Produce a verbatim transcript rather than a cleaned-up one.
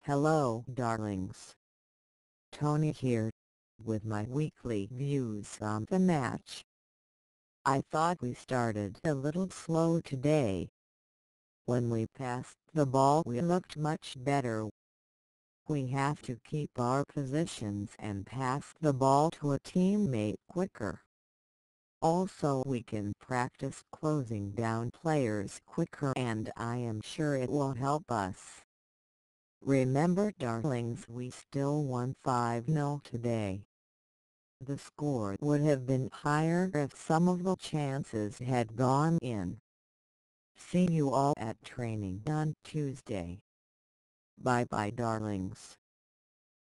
Hello darlings, Tony here, with my weekly views on the match. I thought we started a little slow today. When we passed the ball we looked much better. We have to keep our positions and pass the ball to a teammate quicker. Also we can practice closing down players quicker and I am sure it will help us. Remember darlings, we still won five nil today. The score would have been higher if some of the chances had gone in. See you all at training on Tuesday. Bye bye darlings.